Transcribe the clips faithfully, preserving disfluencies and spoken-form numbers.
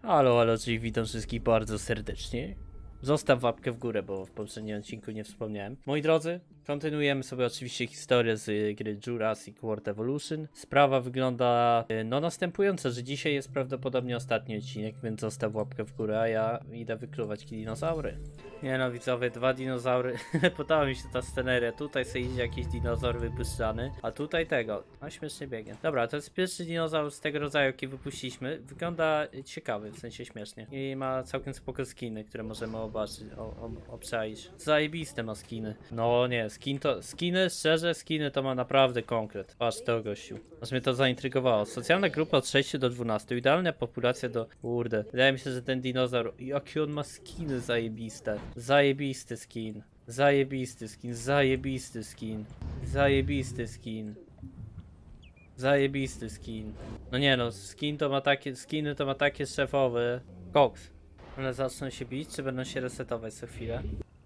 Halo, halo, czyli witam wszystkich bardzo serdecznie. Zostaw łapkę w górę, bo w poprzednim odcinku nie wspomniałem. Moi drodzy, kontynuujemy sobie oczywiście historię z gry Jurassic World Evolution. Sprawa wygląda no następująco, że dzisiaj jest prawdopodobnie ostatni odcinek, więc zostaw łapkę w górę, a ja idę wykluwać dinozaury. Nie no widzowie, dwa dinozaury, podoba mi się ta sceneria, tutaj sobie idzie jakiś dinozaur wypuszczany, a tutaj tego, no śmiesznie biegnie. Dobra, to jest pierwszy dinozaur z tego rodzaju, jaki wypuściliśmy, wygląda ciekawy, w sensie śmiesznie i ma całkiem spoko skiny, które możemy zobaczyć, o, o, obczaić. Zajebiste ma skiny. No nie, skin to, skiny, szczerze, skiny to ma naprawdę konkret. Patrz to gościu. Aż mnie to zaintrygowało. Socjalna grupa od sześciu do dwunastu, idealna populacja do... Kurde. Wydaje mi się, że ten dinozaur, jaki on ma skiny zajebiste. Zajebisty skin. Zajebisty skin, zajebisty skin. Zajebisty skin. Zajebisty skin. No nie no, skin to ma takie, skiny to ma takie szefowe. Koks. One zaczną się bić, czy będą się resetować co chwilę?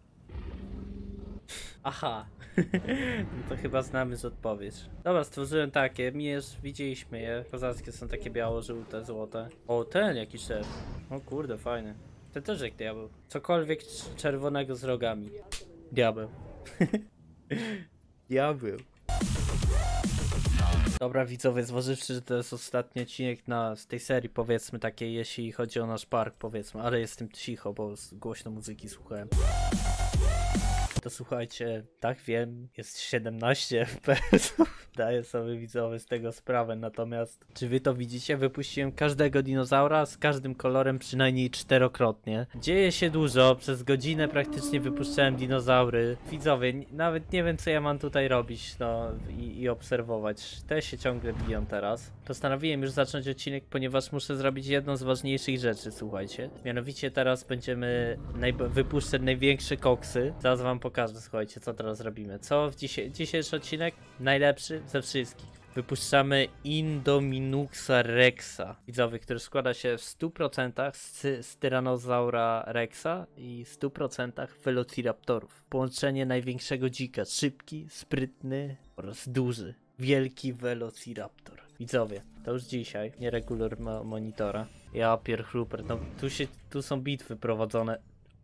Aha. No to chyba znamy z odpowiedź. Dobra, stworzyłem takie, mierz, widzieliśmy je. Kozackie są takie biało-żółte, złote. O, ten jaki szef. O kurde, fajny. Ten też jak diabeł. Cokolwiek czerwonego z rogami. Diabeł. Diabeł. Dobra widzowie, zważywszy, że to jest ostatni odcinek na, z tej serii, powiedzmy takiej, jeśli chodzi o nasz park, powiedzmy, ale jestem cicho, bo głośno muzyki słuchałem. To słuchajcie, tak wiem, jest siedemnaście F P S-ów. Daję sobie widzowie z tego sprawę, natomiast czy wy to widzicie? Wypuściłem każdego dinozaura z każdym kolorem przynajmniej czterokrotnie. Dzieje się dużo, przez godzinę praktycznie wypuszczałem dinozaury. Widzowie, nawet nie wiem co ja mam tutaj robić, no i, i obserwować. Te się ciągle biją teraz. Postanowiłem już zacząć odcinek, ponieważ muszę zrobić jedną z ważniejszych rzeczy, słuchajcie. Mianowicie teraz będziemy wypuszczać największe koksy. Zaraz wam pokażę, słuchajcie, co teraz robimy. Co w dzisiaj, dzisiejszy odcinek? Najlepszy ze wszystkich. Wypuszczamy Indominuxa Rexa, widzowie, który składa się w stu procentach z, z Tyrannosaura Rexa i w stu procentach Velociraptorów. Połączenie największego dzika, szybki, sprytny oraz duży. Wielki Velociraptor. Widzowie, to już dzisiaj, nie regular mo monitora. Ja pier chruper, no tu się, tu są bitwy prowadzone.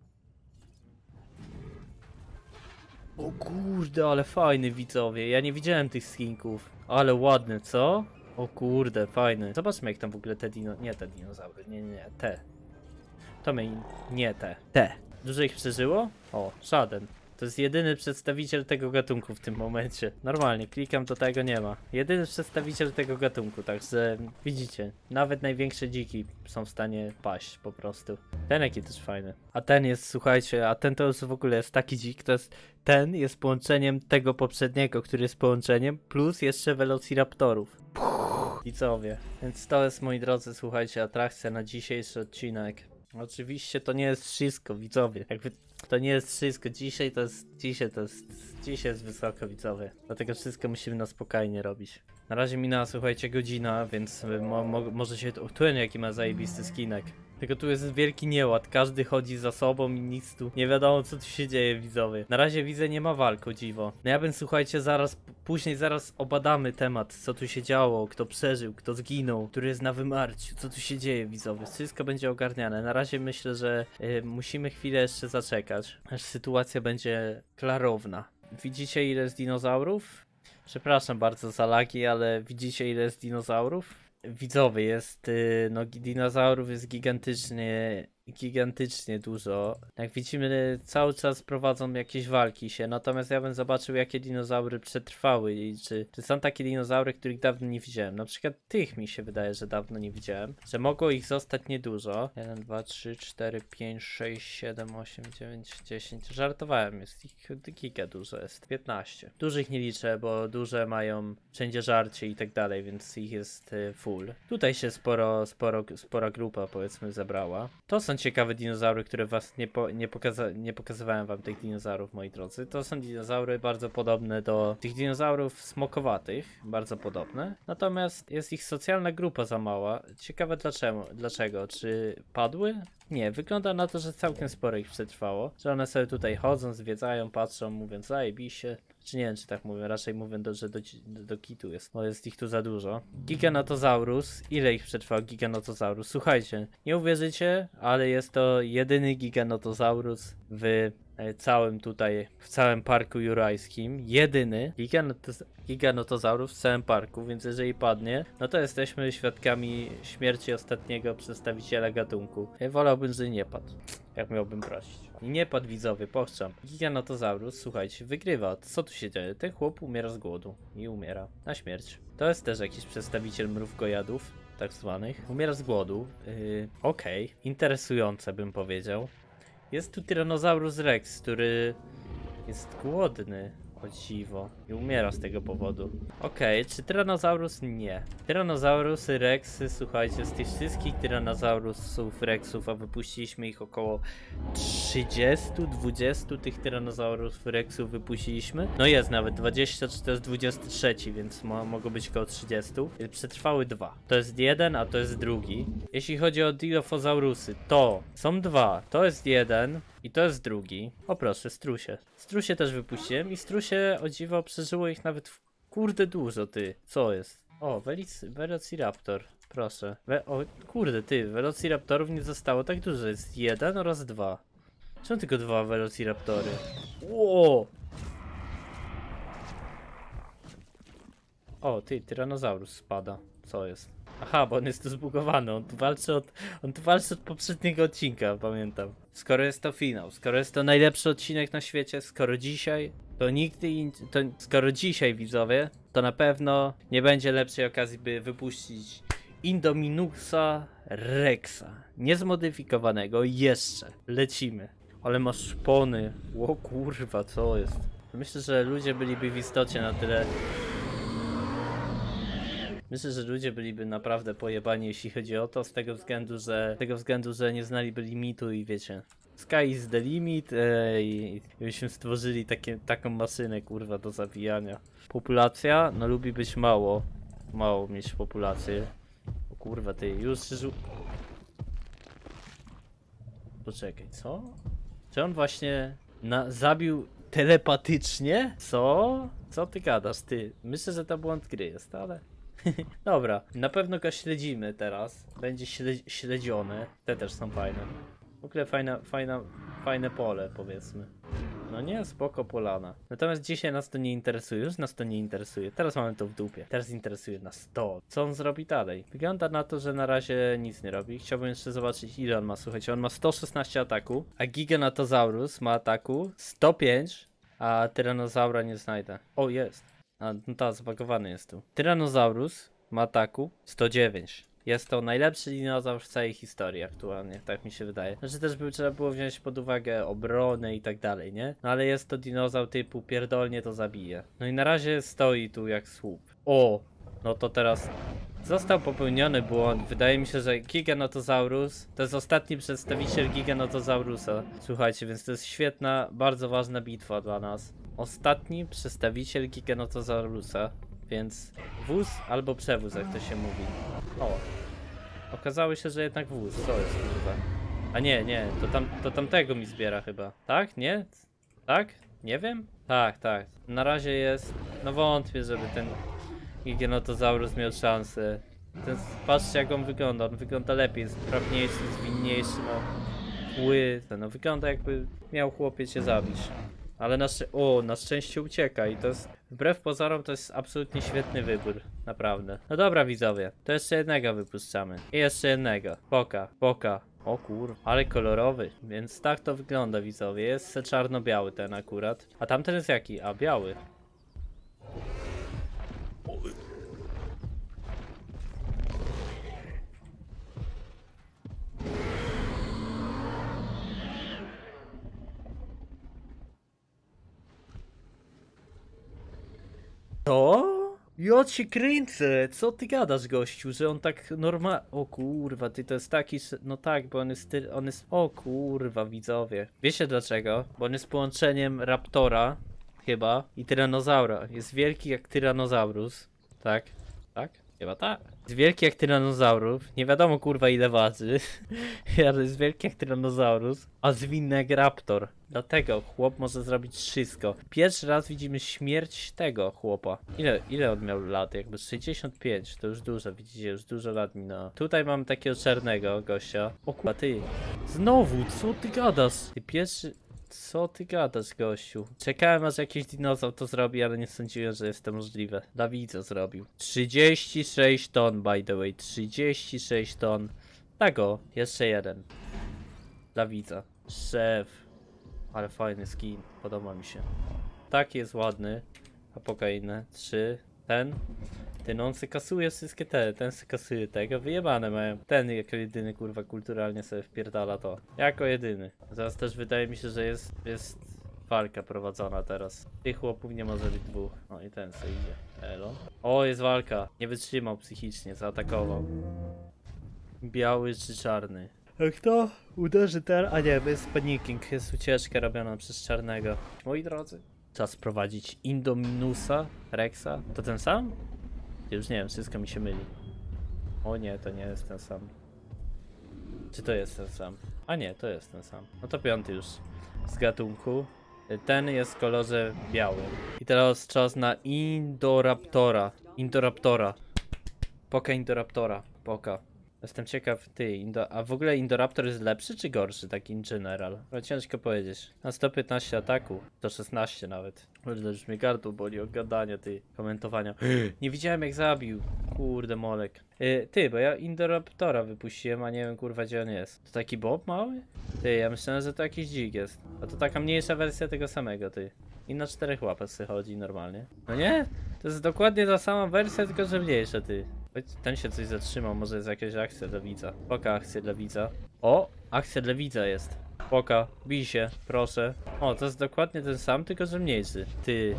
O kurde, ale fajny widzowie, ja nie widziałem tych skinków. Ale ładny, co? O kurde, fajny. Zobaczmy jak tam w ogóle te dino... Nie te dinozaury, nie, nie, nie, te. To my... nie te. Te. Dużo ich przeżyło? O, żaden. To jest jedyny przedstawiciel tego gatunku w tym momencie. Normalnie, klikam, to tego nie ma. Jedyny przedstawiciel tego gatunku, także widzicie, nawet największe dziki są w stanie paść po prostu. Ten jaki też fajny. A ten jest, słuchajcie, a ten to już w ogóle jest taki dzik, to jest... Ten jest połączeniem tego poprzedniego, który jest połączeniem, plus jeszcze Velociraptorów. Widzowie. Więc to jest, moi drodzy, słuchajcie, atrakcja na dzisiejszy odcinek. Oczywiście to nie jest wszystko, widzowie. Jakby to nie jest wszystko. Dzisiaj to jest. Dzisiaj to jest. Dzisiaj jest wysoko, widzowie. Dlatego wszystko musimy na spokojnie robić. Na razie minęła, słuchajcie, godzina, więc mo mo może się. O, tu jaki ma zajebisty skinek. Tylko tu jest wielki nieład, każdy chodzi za sobą i nic tu nie wiadomo co tu się dzieje, widzowie. Na razie widzę nie ma walk, o dziwo. No ja bym, słuchajcie, zaraz, później zaraz obadamy temat, co tu się działo, kto przeżył, kto zginął, który jest na wymarciu, co tu się dzieje, widzowie. Wszystko będzie ogarniane. Na razie myślę, że y, musimy chwilę jeszcze zaczekać, aż sytuacja będzie klarowna. Widzicie ile jest dinozaurów? Przepraszam bardzo za lagi, ale widzicie ile jest dinozaurów? Widzowie, jest, no dinozaurów jest gigantycznie, gigantycznie dużo. Jak widzimy, cały czas prowadzą jakieś walki się, natomiast ja bym zobaczył jakie dinozaury przetrwały i czy, czy są takie dinozaury, których dawno nie widziałem. Na przykład tych mi się wydaje, że dawno nie widziałem, że mogło ich zostać niedużo. jeden, dwa, trzy, cztery, pięć, sześć, siedem, osiem, dziewięć, dziesięć. Żartowałem, jest ich giga dużo, jest piętnaście. Dużych nie liczę, bo duże mają wszędzie żarcie i tak dalej, więc ich jest full. Tutaj się sporo, sporo, spora grupa powiedzmy zebrała. To są ciekawe dinozaury, które was nie, po, nie, pokaza nie pokazywałem wam tych dinozaurów, moi drodzy. To są dinozaury bardzo podobne do tych dinozaurów smokowatych, bardzo podobne. Natomiast jest ich socjalna grupa za mała. Ciekawe dlaczego, dlaczego? Czy padły? Nie, wygląda na to, że całkiem sporo ich przetrwało. Że one sobie tutaj chodzą, zwiedzają, patrzą, mówiąc zajebiście. Czy nie wiem, czy tak mówię, raczej mówię, do, że do, do, do kitu jest, bo jest ich tu za dużo. Giganotosaurus, ile ich przetrwał Giganotosaurus? Słuchajcie, nie uwierzycie, ale jest to jedyny Giganotosaurus w całym tutaj, w całym parku jurajskim. Jedyny Giganotos Giganotosaurus w całym parku, więc jeżeli padnie, no to jesteśmy świadkami śmierci ostatniego przedstawiciela gatunku. Ja wolałbym, że nie padł, jak miałbym prosić. I nie padł, widzowie, pochczam. Giganotosaurus, słuchajcie, wygrywa. Co tu się dzieje? Ten chłop umiera z głodu i umiera na śmierć. To jest też jakiś przedstawiciel mrówkojadów, tak zwanych. Umiera z głodu. Yy, Okej, okay. Interesujące bym powiedział. Jest tu Tyrannosaurus Rex, który jest głodny, o dziwo, i umiera z tego powodu. Okej, okay, czy Tyrannosaurus? Nie. Tyrannosaurusy Rexy, słuchajcie, z tych wszystkich Tyrannosaurusów Rexów, a wypuściliśmy ich około trzydziestu, dwudziestu tych Tyrannosaurusów Rexów wypuściliśmy. No jest nawet dwadzieścia, czy to jest dwudziesty trzeci, więc mo mogą być około trzydziestu. Przetrwały dwa. To jest jeden, a to jest drugi. Jeśli chodzi o Dilophosaurusy, to są dwa. To jest jeden. I to jest drugi. O proszę, strusie. Strusie też wypuściłem i strusie, o dziwo, przeżyło ich nawet w... Kurde dużo, ty. Co jest? O, Velic Velociraptor. Proszę. We o, kurde, ty. Velociraptorów nie zostało tak dużo. Jest jeden oraz dwa. Czemu tylko dwa Velociraptory? Ło! O, ty, Tyrannosaurus spada. Co jest? Aha, bo on jest tu zbugowany, on tu walczy od, on tu walczy od poprzedniego odcinka, pamiętam. Skoro jest to finał, skoro jest to najlepszy odcinek na świecie, skoro dzisiaj, to nigdy, in, to, skoro dzisiaj, widzowie, to na pewno nie będzie lepszej okazji, by wypuścić Indominusa Rexa, niezmodyfikowanego, jeszcze. Lecimy. Ale masz szpony, o kurwa, co jest? Myślę, że ludzie byliby w istocie na tyle... Myślę, że ludzie byliby naprawdę pojebani, jeśli chodzi o to, z tego względu, że z tego względu, że nie znaliby limitu i wiecie, sky is the limit e, i, i byśmy stworzyli takie, taką maszynę, kurwa, do zabijania. Populacja, no lubi być mało, mało mieć populację. O kurwa, ty już żu... Poczekaj, co? Czy on właśnie na, zabił telepatycznie? Co? Co ty gadasz, ty? Myślę, że to błąd gry jest, ale... Dobra, na pewno go śledzimy teraz. Będzie śle śledziony. Te też są fajne. W ogóle fajna, fajna, fajne pole, powiedzmy. No nie, spoko polana. Natomiast dzisiaj nas to nie interesuje. Już nas to nie interesuje. Teraz mamy to w dupie. Teraz interesuje nas to. Co on zrobi dalej? Wygląda na to, że na razie nic nie robi. Chciałbym jeszcze zobaczyć, ile on ma. Słuchajcie, on ma sto szesnaście ataku, a Giganotosaurus ma ataku sto pięć, a Tyrannosaura nie znajdę. O, jest. A, no tak, zbagowany jest tu. Tyrannosaurus ma ataku sto dziewięć. Jest to najlepszy dinozaur w całej historii aktualnie, tak mi się wydaje. Znaczy też by trzeba było wziąć pod uwagę obronę i tak dalej, nie? No ale jest to dinozaur typu pierdolnie to zabije. No i na razie stoi tu jak słup. O! No to teraz został popełniony błąd. Wydaje mi się, że Giganotosaurus to jest ostatni przedstawiciel Giganotosaurusa. Słuchajcie, więc to jest świetna, bardzo ważna bitwa dla nas. Ostatni przedstawiciel Giganotosaurusa, więc wóz albo przewóz, jak to się mówi. O, okazało się, że jednak wóz. Co jest, kurwa? A nie, nie, to, tam, to tamtego mi zbiera chyba. Tak? Nie? Tak? Nie wiem? Tak, tak. Na razie jest... No wątpię, żeby ten Giganotosaurus miał szansę. Ten, patrzcie, jak on wygląda. On wygląda lepiej, jest sprawniejszy, zwinniejszy, no. Ły, no wygląda, jakby miał chłopie cię zabić. Ale na, szczę o, na szczęście ucieka i to jest, wbrew pozorom, to jest absolutnie świetny wybór, naprawdę. No dobra, widzowie, to jeszcze jednego wypuszczamy. I jeszcze jednego. Poka, poka. O kur, ale kolorowy. Więc tak to wygląda, widzowie. Jest czarno-biały ten akurat. A tamten jest jaki? A, biały. To? Ja cię kręcę, co ty gadasz, gościu, że on tak normal... O kurwa, ty to jest taki... No tak, bo on jest... Ty... on jest... O kurwa, widzowie. Wiecie dlaczego? Bo on jest połączeniem Raptora, chyba, i Tyrannosaura. Jest wielki jak Tyrannosaurus. Tak? Tak? Chyba tak. Jest wielki jak tyranozaurów. Nie wiadomo kurwa ile waży. Ale jest wielki jak tyranozaurus. A zwinny jak raptor. Dlatego chłop może zrobić wszystko. Pierwszy raz widzimy śmierć tego chłopa. Ile, ile on miał lat? Jakby sześćdziesiąt pięć. To już dużo, widzicie? Już dużo lat minęło. Tutaj mam takiego czarnego gościa. O kurwa, ty. Znowu, co ty gadasz? Ty pierwszy... Co ty gadasz, gościu? Czekałem aż jakiś dinozaur to zrobi, ale nie sądziłem, że jest to możliwe. Dawid co zrobił. trzydzieści sześć ton, by the way. trzydzieści sześć ton. Tak o, jeszcze jeden. Dawida. Szef. Ale fajny skin. Podoba mi się. Taki jest ładny. A pokajne. Trzy. Ten. Ten on se kasuje wszystkie te. Ten se kasuje tego. Wyjebane mają. Ten jako jedyny kurwa kulturalnie sobie wpierdala to. Jako jedyny. Zaraz też wydaje mi się, że jest, jest walka prowadzona teraz. Tych chłopów nie może być dwóch. O i ten se idzie. Elo. O, jest walka. Nie wytrzymał psychicznie. Zaatakował. Biały czy czarny? A kto uderzy ten? A nie, jest panicking. Jest ucieczka robiona przez czarnego. Moi drodzy. Czas prowadzić Indominusa Rexa. To ten sam? Już nie wiem, wszystko mi się myli. O nie, to nie jest ten sam. Czy to jest ten sam? A nie, to jest ten sam. No to piąty już z gatunku. Ten jest w kolorze białym. I teraz czas na Indoraptora. Indoraptora. Poka Indoraptora. Poka. Jestem ciekaw, ty, Indo a w ogóle Indoraptor jest lepszy czy gorszy, tak in general? No ciężko powiedzieć. Na sto piętnaście ataku, to szesnaście nawet. Kurde, już mnie gardło boli od gadania, ty, komentowania. Nie widziałem jak zabił, kurde molek. Yy, ty, bo ja Indoraptora wypuściłem, a nie wiem kurwa gdzie on jest. To taki bob mały? Ty, ja myślałem, że to jakiś dzik jest. A to taka mniejsza wersja tego samego, ty. I na czterech łapach sobie chodzi normalnie. No nie? To jest dokładnie ta sama wersja, tylko że mniejsza, ty. Ten się coś zatrzymał, może jest jakaś akcja dla widza. Poka akcja dla widza. O! Akcja dla widza jest. Poka, bij się, proszę. O, to jest dokładnie ten sam, tylko że mniejszy. Ty.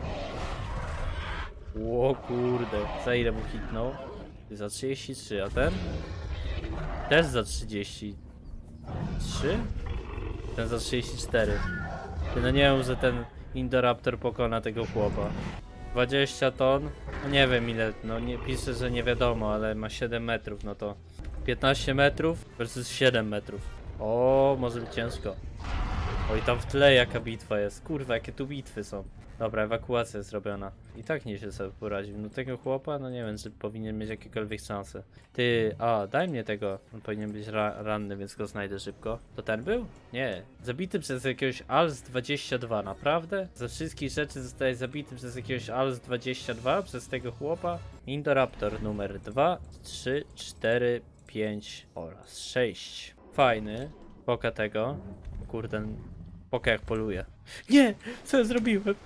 O kurde. Za ile mu hitnął? Ty za trzydzieści trzy, a ten? Też za trzydzieści trzy? Ten za trzydzieści cztery. Ty, no nie wiem, że ten Indoraptor pokona tego chłopa. dwadzieścia ton, no nie wiem ile, no nie pisze, że nie wiadomo, ale ma siedem metrów, no to piętnaście metrów versus siedem metrów. O, może być ciężko. Oj, tam w tle jaka bitwa jest, kurwa, jakie tu bitwy są. Dobra, ewakuacja jest zrobiona. I tak nie się sobie poradził. No tego chłopa, no nie wiem, czy powinien mieć jakiekolwiek szanse. Ty, a, daj mnie tego. On powinien być ra ranny, więc go znajdę szybko. To ten był? Nie. Zabity przez jakiegoś Als dwadzieścia dwa, naprawdę? Ze wszystkich rzeczy zostaje zabity przez jakiegoś Als dwadzieścia dwa, przez tego chłopa. Indoraptor numer dwa, trzy, cztery, pięć oraz sześć. Fajny. Poka tego. Kurde, poka jak poluje. Nie! Co ja zrobiłem?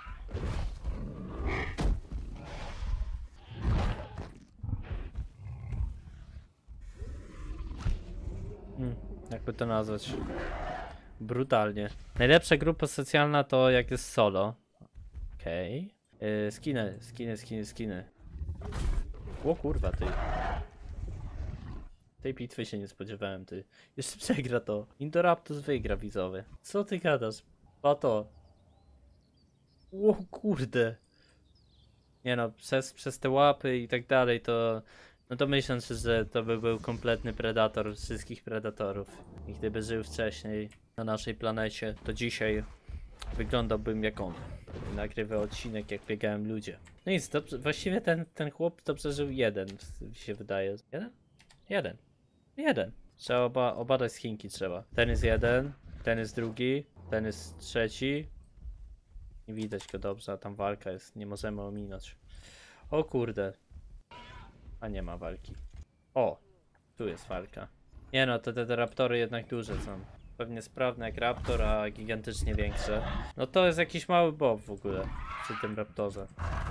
Hmm, jakby to nazwać? Brutalnie. Najlepsza grupa socjalna to jak jest solo. Okej. Okay. Yy, skiny, skiny, skiny, skiny. O kurwa, ty. Tej bitwy się nie spodziewałem, ty. Jeszcze przegra to. Indoraptus wygra, widzowie. Co ty gadasz? O to. O kurde. Nie no, przez, przez te łapy i tak dalej to... No to myśląc, że to by był kompletny predator wszystkich predatorów. I gdyby żył wcześniej na naszej planecie, to dzisiaj wyglądałbym jak on. Nagrywał odcinek jak biegałem ludzie. No nic, to, właściwie ten, ten chłop to przeżył jeden, się wydaje. Jeden? Jeden. Jeden. Trzeba oba, obadać schinki trzeba. Ten jest jeden, ten jest drugi, ten jest trzeci. Nie widać go dobrze, a tam walka jest, nie możemy ominąć. O kurde. A nie ma walki. O, tu jest walka. Nie no, te, te, te raptory jednak duże są. Pewnie sprawne jak raptor, a gigantycznie większe. No to jest jakiś mały bob w ogóle przy tym raptorze.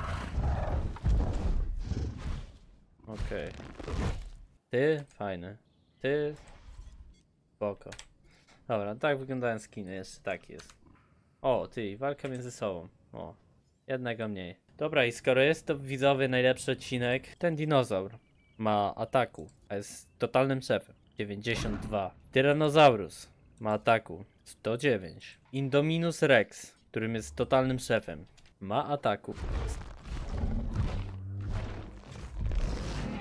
Okej. Okay. Ty? Fajny. Ty? Spoko. Dobra, tak wyglądają skiny, jeszcze tak jest. O, ty, walka między sobą. O, jednego mniej. Dobra, i skoro jest to widzowie najlepszy odcinek, ten dinozaur ma ataku, a jest totalnym szefem. dziewięćdziesiąt dwa. Tyrannosaurus ma ataku sto dziewięć. Indominus Rex, którym jest totalnym szefem, ma ataku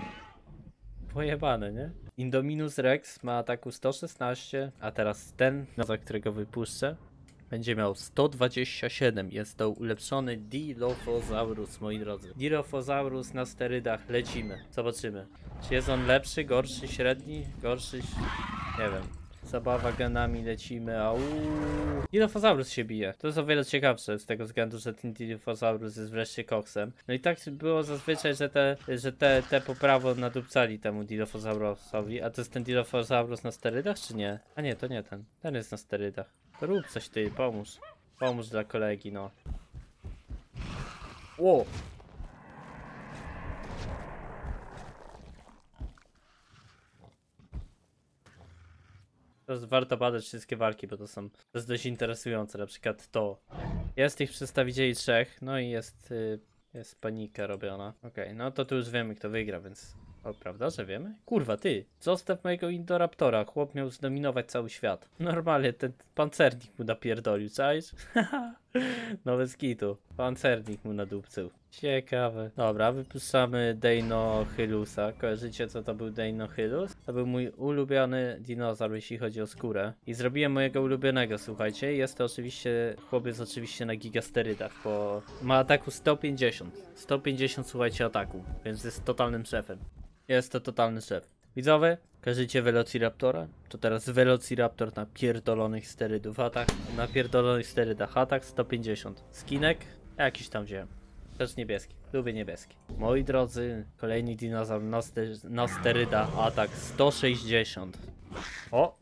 pojebane, nie? Indominus Rex ma ataku sto szesnaście, a teraz ten, za którego wypuszczę, będzie miał sto dwadzieścia siedem. Jest to ulepszony Dilophosaurus, moi drodzy. Dilophosaurus na sterydach, lecimy. Zobaczymy. Czy jest on lepszy, gorszy, średni, gorszy? Nie wiem. Zabawa genami, lecimy, a uuu. Dilophosaurus się bije. To jest o wiele ciekawsze z tego względu, że ten Dilophosaurus jest wreszcie koksem. No i tak było zazwyczaj, że te, że te, te po prawo nadupcali temu Dilophosaurusowi. A to jest ten Dilophosaurus na sterydach, czy nie? A nie, to nie ten. Ten jest na sterydach. To rób coś ty, pomóż. Pomóż dla kolegi, no. Ło! Teraz warto badać wszystkie walki, bo to są to jest dość interesujące, na przykład to. Jest ich przedstawicieli trzech, no i jest, y, jest panika robiona. Okej, okay, no to tu już wiemy kto wygra, więc... O, prawda, że wiemy? Kurwa, ty, zostaw mojego Indoraptora, chłop miał zdominować cały świat. Normalnie, ten pancernik mu napierdolił, czaisz? No bez kitu, pancernik mu nadupcył. Ciekawe. Dobra, wypuszczamy Deinohylusa. Kojarzycie co to był Deinohylus? To był mój ulubiony dinozaur, jeśli chodzi o skórę. I zrobiłem mojego ulubionego, słuchajcie. Jest to oczywiście, chłopiec oczywiście na gigasterydach, bo ma ataku sto pięćdziesiąt. sto pięćdziesiąt, słuchajcie, ataku, więc jest totalnym szefem. Jest to totalny szef. Widzowie, kojarzycie Velociraptora? To teraz Velociraptor na pierdolonych sterydów atak. Na pierdolonych sterydach atak sto pięćdziesiąt. Skinek? Jakiś tam wziąłem. Też niebieski. Lubię niebieski. Moi drodzy, kolejny dinozaur na, na steryda atak sto sześćdziesiąt. O!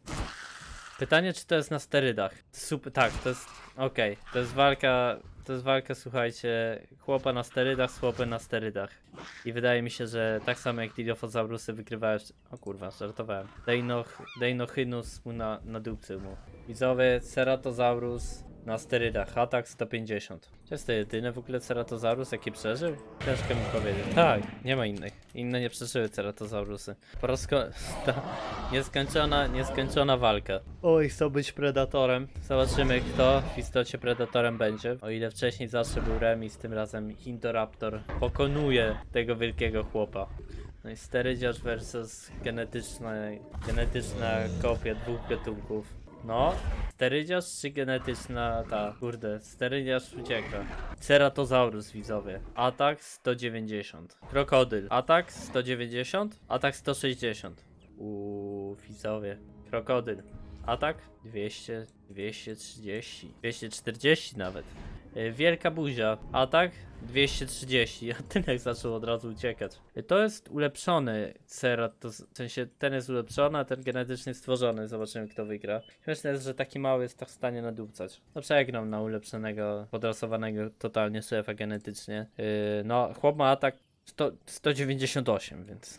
Pytanie czy to jest na sterydach? Super, tak, to jest... Okej, okay. To jest walka... To jest walka, słuchajcie, chłopa na sterydach z chłopem na sterydach. I wydaje mi się, że tak samo jak Dilophosaurusy wygrywają... O kurwa, żartowałem. Deinoch, Deinohynus mu na, na dupcy mu. Widzowie, Ceratosaurus na sterydach, atak sto pięćdziesiąt. Czy jest to jedyny w ogóle Ceratosaurus jaki przeżył? Ciężko mi powiedzieć. Tak, nie ma innych. Inne nie przeżyły Ceratosaurusy. Po raz ta nieskończona, nieskończona walka. Oj, chcą być predatorem. Zobaczymy kto w istocie predatorem będzie. O ile wcześniej zawsze był remis, tym razem Indoraptor pokonuje tego wielkiego chłopa. No i sterydziarz versus genetyczna, genetyczna kopia dwóch gatunków. No, sterydziarz czy genetyczna ta, kurde, sterydziarz ucieka. Ceratosaurus, widzowie, atak sto dziewięćdziesiąt. Krokodyl, atak sto dziewięćdziesiąt, atak sto sześćdziesiąt. Uuu, widzowie, krokodyl, atak dwieście, dwieście trzydzieści, dwieście czterdzieści nawet. Wielka buzia, atak dwieście trzydzieści, a Tynek zaczął od razu uciekać. To jest ulepszony Ceratos, w sensie ten jest ulepszony, a ten genetycznie stworzony. Zobaczymy kto wygra. Śmieszne jest, że taki mały jest tak w stanie nadupcać. No przegnał na ulepszonego, podrasowanego totalnie szefa genetycznie. Yy, no chłop ma atak sto dziewięćdziesiąt osiem, więc...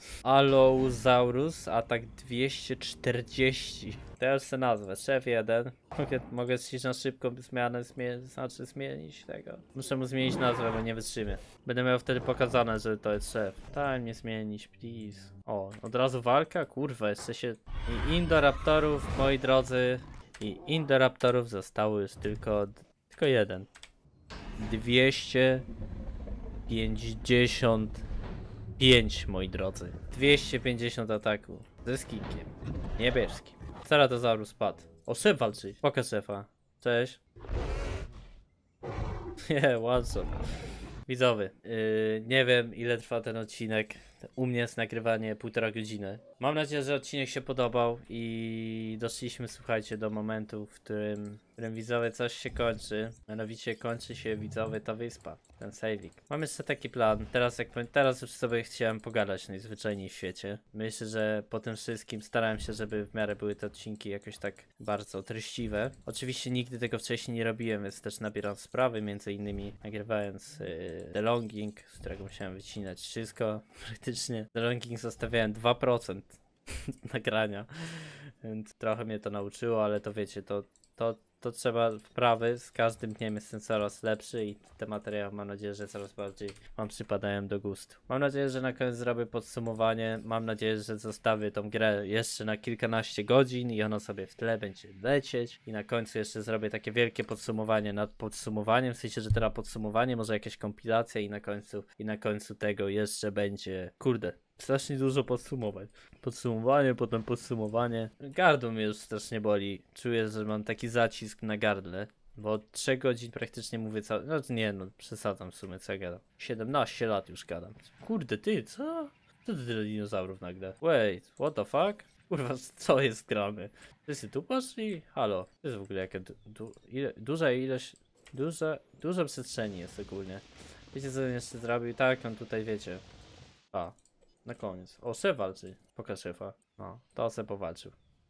Allosaurus, atak dwieście czterdzieści. To ja już sobie nazwę, szef jeden. Mogę, mogę na szybką zmianę, zmie znaczy zmienić tego. Muszę mu zmienić nazwę, bo nie wytrzymię. Będę miał wtedy pokazane, że to jest szef. Daj mnie zmienić, please. O, od razu walka? Kurwa, jeszcze się... I Indoraptorów, moi drodzy, i Indoraptorów zostało już tylko... Tylko jeden. dwieście pięćdziesiąt pięć, moi drodzy. dwieście pięćdziesiąt ataku. Ze skinkiem. Niebieskim. Ceratosaurus spadł. O, szef walczy. Pokaż szefa. Cześć. Nie, łatwo. Widzowie, yy, nie wiem ile trwa ten odcinek. U mnie jest nagrywanie półtora godziny. Mam nadzieję, że odcinek się podobał i doszliśmy, słuchajcie, do momentu, w którym, w którym widzowie coś się kończy. Mianowicie kończy się, widzowie, ta wyspa, ten sejwik. Mam jeszcze taki plan. Teraz, jak, teraz już sobie chciałem pogadać najzwyczajniej w świecie. Myślę, że po tym wszystkim starałem się, żeby w miarę były te odcinki jakoś tak bardzo treściwe. Oczywiście nigdy tego wcześniej nie robiłem, więc też nabieram sprawy, między innymi nagrywając yy, The Longing, z którego musiałem wycinać wszystko. Praktycznie The Longing zostawiałem dwa procent nagrania, więc trochę mnie to nauczyło, ale to wiecie, to, to, to trzeba wprawy, z każdym dniem jestem coraz lepszy i te materiały mam nadzieję, że coraz bardziej wam przypadają do gustu. Mam nadzieję, że na koniec zrobię podsumowanie, mam nadzieję, że zostawię tą grę jeszcze na kilkanaście godzin i ono sobie w tle będzie lecieć i na końcu jeszcze zrobię takie wielkie podsumowanie nad podsumowaniem, w sensie, że teraz podsumowanie, może jakaś kompilacja i na końcu, i na końcu tego jeszcze będzie, kurde, Strasznie dużo podsumowań. Podsumowanie, potem podsumowanie. Gardło mnie już strasznie boli. Czuję, że mam taki zacisk na gardle. Bo od trzech godzin praktycznie mówię cały... No nie no, przesadzam w sumie, co ja gadam. siedemnaście lat już gadam. Kurde, ty, co? Co ty tyle dinozaurów nagle? Wait, what the fuck? Kurwa, co jest grane? Wszyscy tu poszli? Halo, to jest w ogóle jaka du du ile, duża ilość... Duża, dużo przestrzeni jest ogólnie. Wiecie, co on jeszcze zrobił? Tak, on tutaj, wiecie... A, na koniec. O, szef walczy. Pokaż szefa. No, to se powalczył.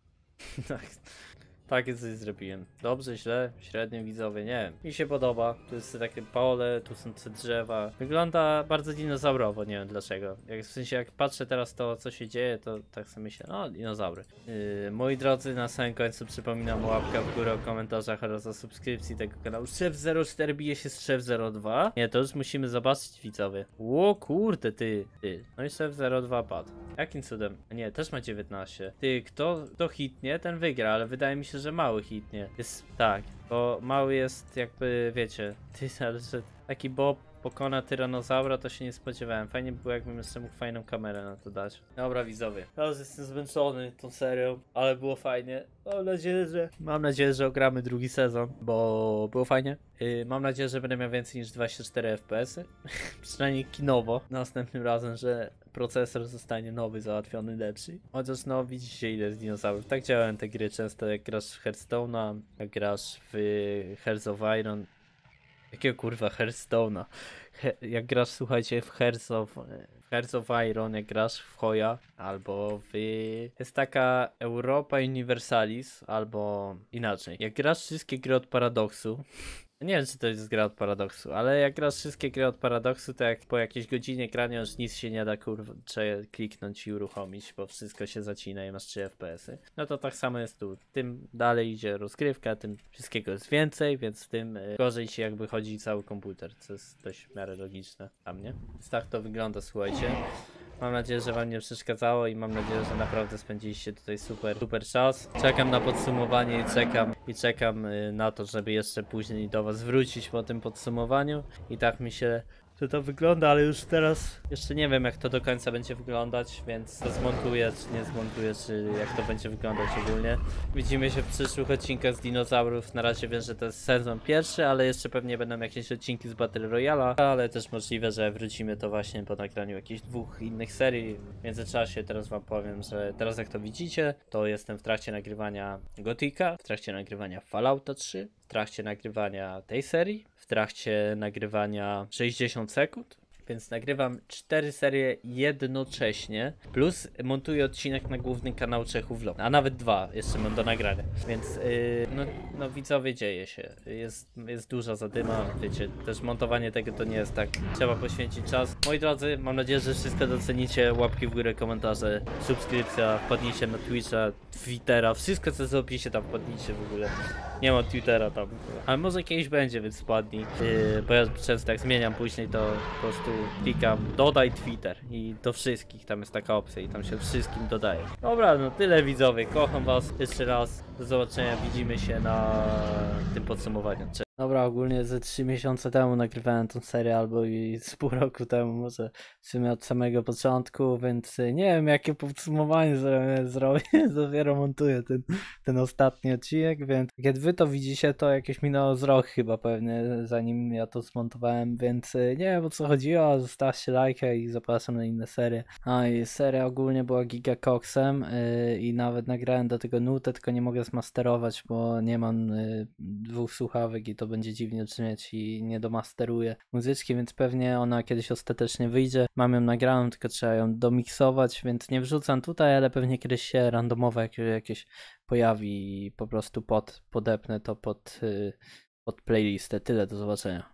Tak. Takie coś zrobiłem. Dobrze, źle, średnio, widzowie, nie wiem. Mi się podoba. Tu jest takie pole, tu są te drzewa. Wygląda bardzo dinozaurowo, nie wiem dlaczego. Jak, w sensie jak patrzę teraz to, co się dzieje, to tak sobie myślę, no dinozaury. Yy, moi drodzy, na samym końcu przypominam o łapkę w górę, o komentarzach oraz o subskrypcji tego kanału. Szef zero cztery bije się z Szef zero dwa. Nie, to już musimy zobaczyć, widzowie. Ło kurde, ty, ty. No i Szef zero dwa padł. Jakim cudem? Nie, też ma dziewiętnaście. Ty, kto, kto hitnie, ten wygra, ale wydaje mi się, że mały hitnie. Jest tak, bo mały jest jakby, wiecie, ty, ale że taki Bob pokona tyranozaura, to się nie spodziewałem. Fajnie by było, jakbym jeszcze mógł fajną kamerę na to dać. Dobra, widzowie, teraz jestem zmęczony tą serią, ale było fajnie. Mam nadzieję, że... Mam nadzieję, że ogramy drugi sezon, bo było fajnie. Yy, mam nadzieję, że będę miał więcej niż dwadzieścia cztery F P S y. Przynajmniej kinowo. Następnym razem, że procesor zostanie nowy, załatwiony, lepszy. Chociaż no, widzicie ile jest dinozaurów. Tak działają te gry często, jak grasz w Hearthstone'a, jak grasz w Hearts of Iron. Jakiego kurwa Hearthstone'a? He jak grasz, słuchajcie, w Hearts of, w Hearts of Iron, jak grasz w Hoya, albo w... Jest taka Europa Universalis, albo inaczej. Jak grasz wszystkie gry od Paradoxu, nie wiem, czy to jest gra od Paradoxu, ale jak grasz wszystkie gry od Paradoxu, to jak po jakiejś godzinie grania już nic się nie da kurczę kliknąć i uruchomić, bo wszystko się zacina i masz trzy F P S y. No to tak samo jest tu. Tym dalej idzie rozgrywka, tym wszystkiego jest więcej, więc tym y, gorzej się jakby chodzi cały komputer, co jest dość w miarę logiczne dla mnie. Więc tak to wygląda, słuchajcie. Mam nadzieję, że wam nie przeszkadzało i mam nadzieję, że naprawdę spędziliście tutaj super, super czas. Czekam na podsumowanie i czekam i czekam y, na to, żeby jeszcze później do was wrócić po tym podsumowaniu. I tak mi się że to wygląda, ale już teraz jeszcze nie wiem jak to do końca będzie wyglądać, więc to zmontuję, czy nie zmontuję, czy jak to będzie wyglądać ogólnie. Widzimy się w przyszłych odcinkach z dinozaurów. Na razie wiem, że to jest sezon pierwszy, ale jeszcze pewnie będą jakieś odcinki z Battle Royale'a, ale też możliwe, że wrócimy to właśnie po nagraniu jakichś dwóch innych serii. W międzyczasie teraz wam powiem, że teraz jak to widzicie, to jestem w trakcie nagrywania Gotika, w trakcie nagrywania Fallouta trzy, w trakcie nagrywania tej serii, w trakcie nagrywania sześćdziesiąt sekund, więc nagrywam cztery serie jednocześnie, plus montuję odcinek na główny kanał Czechów Vlog, a nawet dwa jeszcze mam do nagrania, więc yy, no, no widzowie, dzieje się, jest, jest duża zadyma, wiecie, też montowanie tego to nie jest tak, trzeba poświęcić czas. Moi drodzy, mam nadzieję, że wszystko docenicie, łapki w górę, komentarze, subskrypcja, wpadnijcie na Twitcha, Twittera, wszystko co jest w opisie tam wpadnijcie w ogóle. Nie ma Twittera tam, ale może kiedyś będzie, więc wpadnij, yy, bo ja często jak zmieniam później, to po prostu klikam dodaj Twitter i do wszystkich, tam jest taka opcja i tam się wszystkim dodaje. Dobra, no tyle widzowie, kocham was jeszcze raz, do zobaczenia, widzimy się na tym podsumowaniu. Cześć. Dobra, ogólnie ze trzy miesiące temu nagrywałem tą serię, albo i z pół roku temu, może w sumie od samego początku, więc nie wiem jakie podsumowanie zrobię, dopiero montuję ten, ten ostatni odcinek, więc kiedy wy to widzicie, to jakieś minęło z rok chyba pewnie, zanim ja to zmontowałem, więc nie wiem o co chodziło, zostawcie lajka i zapraszam na inne serie. A i seria ogólnie była gigakoksem yy, i nawet nagrałem do tego nutę, tylko nie mogę zmasterować, bo nie mam yy, dwóch słuchawek i to będzie dziwnie brzmieć i nie domasteruję muzyczki, więc pewnie ona kiedyś ostatecznie wyjdzie. Mam ją nagraną, tylko trzeba ją domiksować, więc nie wrzucam tutaj, ale pewnie kiedyś się randomowo jakieś, jakieś pojawi i po prostu pod, podepnę to pod, yy, pod playlistę. Tyle, do zobaczenia.